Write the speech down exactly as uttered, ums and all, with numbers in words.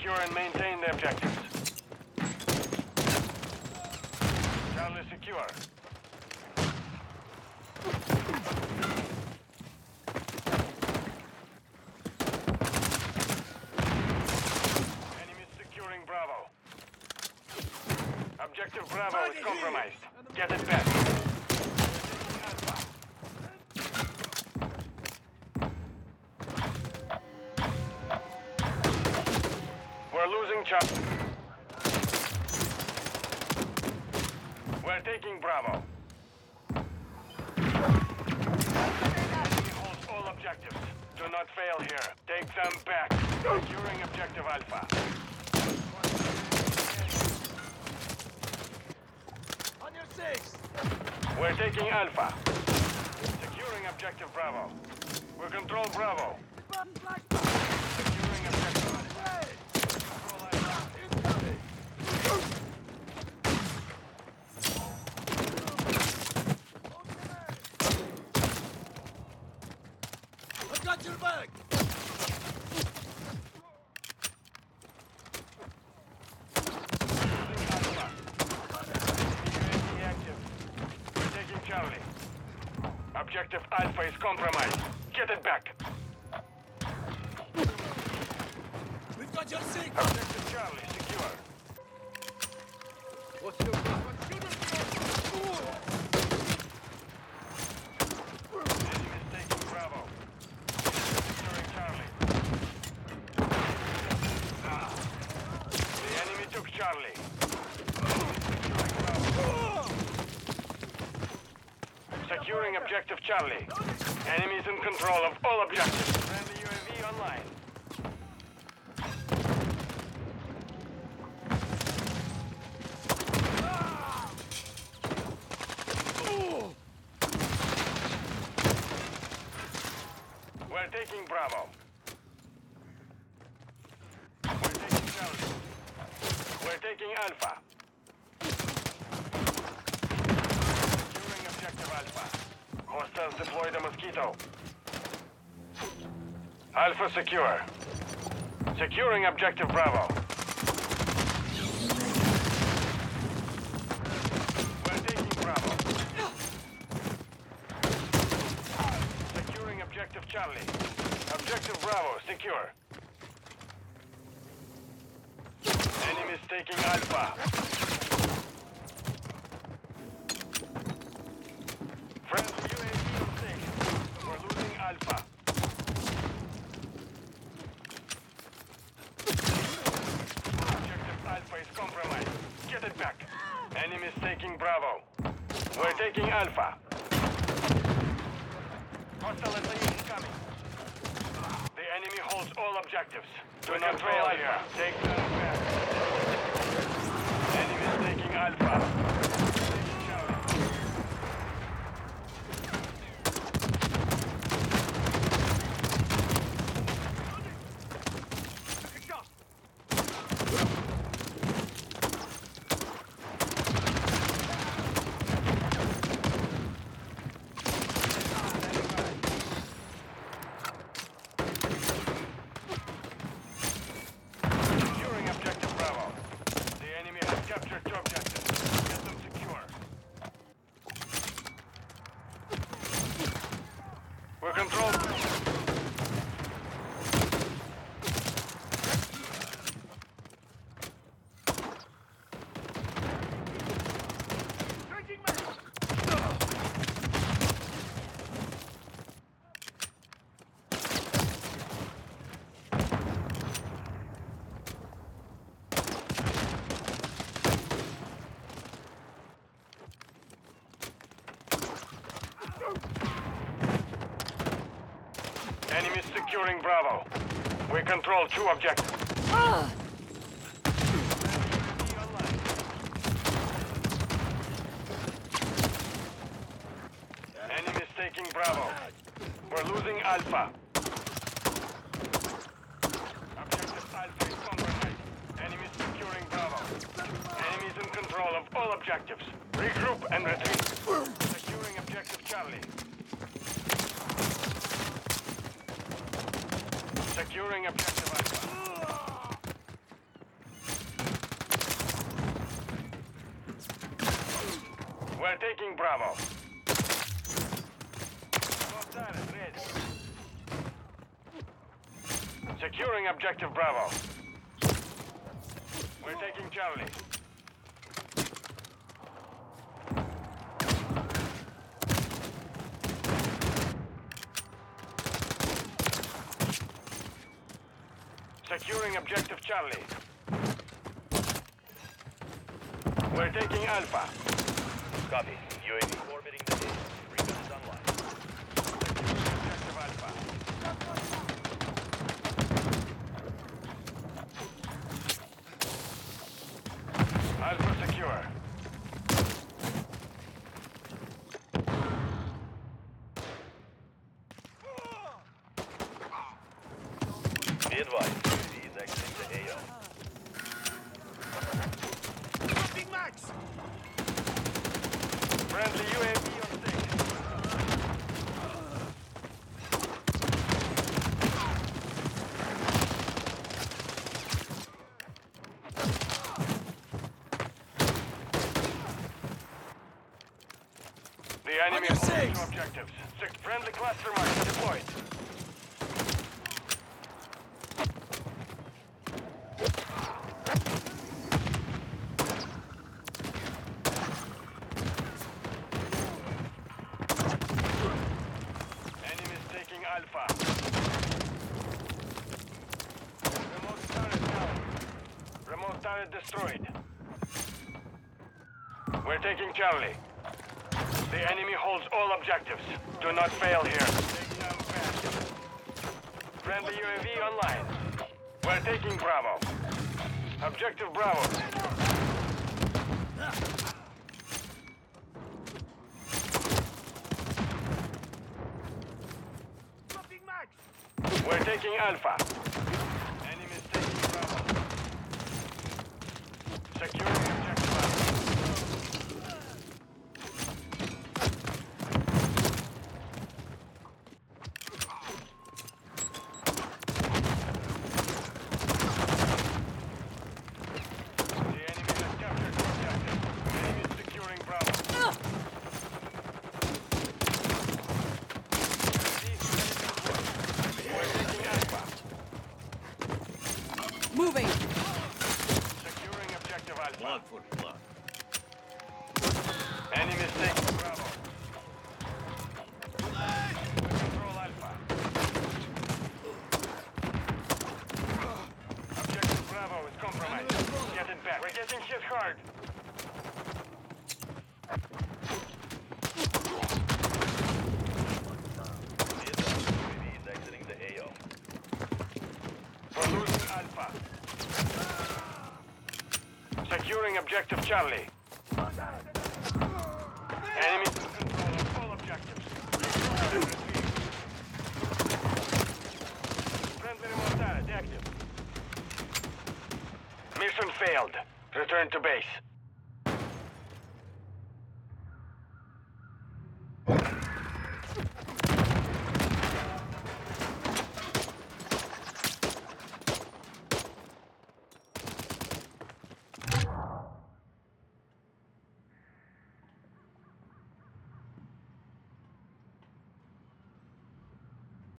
secure and maintain the objectives. Charlie secure. Enemies securing Bravo. Objective Bravo is compromised. Get it back. We're losing Charlie. We're taking Bravo. Enemy holds all objectives. Do not fail here. Take them back. Securing objective Alpha. On your six! We're taking Alpha. Securing objective Bravo. We control Bravo. Securing objective Alpha. Control Alpha. Incoming! I've got your back! Charlie. Objective Alpha is compromised. Get it back. We've got your six! Objective Charlie secure. What's your Enemy is taking Bravo. Securing Charlie. Ah. The enemy took Charlie. Securing Bravo. Securing objective Charlie. Enemies in control of all objectives. Friendly U A V online. We're taking Bravo. We're taking Charlie. We're taking Alpha. Securing objective Alpha. Hostiles deploy the Mosquito. Alpha secure. Securing objective Bravo. We're taking Bravo. Securing objective Charlie. Objective Bravo secure. Enemies taking Alpha. Friendly U A V on station. We're losing Alpha. Objective Alpha is compromised. Get it back. Enemies taking Bravo. We're taking Alpha. Hostile S A E incoming. The enemy holds all objectives. Do not fail here. Take them back. Enemies taking Alpha. Taking Charlie. Securing objective Bravo. The enemy has captured two objectives. Get them secure. We're controlled. Enemies securing Bravo. We control two objectives. Enemies taking Bravo. We're losing Alpha. Objective Alpha is compromised. Enemies securing Bravo. Enemies in control of all objectives. Regroup and retreat. Securing objective Charlie. Securing objective Alpha. We're taking Bravo. Mortares ready. Securing objective Bravo. We're taking Charlie. Securing objective Charlie. We're taking Alpha. Copy. U A V orbiting the base. Recon is online. Objective Alpha. Alpha secure. Be advised, U A V is exiting the A O. Dropping max! Friendly U A V on station. The enemy your holds six. two objectives. Six friendly cluster mines deployed. Enemies taking Alpha. Remote turret down. Remote turret destroyed. We're taking Charlie. The enemy holds all objectives. Do not fail here. Take down fast. Friendly U A V online. We're taking Bravo. Objective Bravo. Dropping max! We're taking Alpha. Enemies taking Bravo. Securing objective Alpha. The enemy has captured the objective. Enemy is securing Bravo. We're taking Alpha. Moving. Securing objective Alpha. Blood for blood. Enemies taking Bravo. Control Alpha. Objective Bravo is compromised. Get it back. We're getting hit hard. Be advised, U A V is exiting the A O. We're losing Alpha. Securing objective Charlie. Enemy in control of all objectives. Friendly remote turret active. Mission failed. Return to base.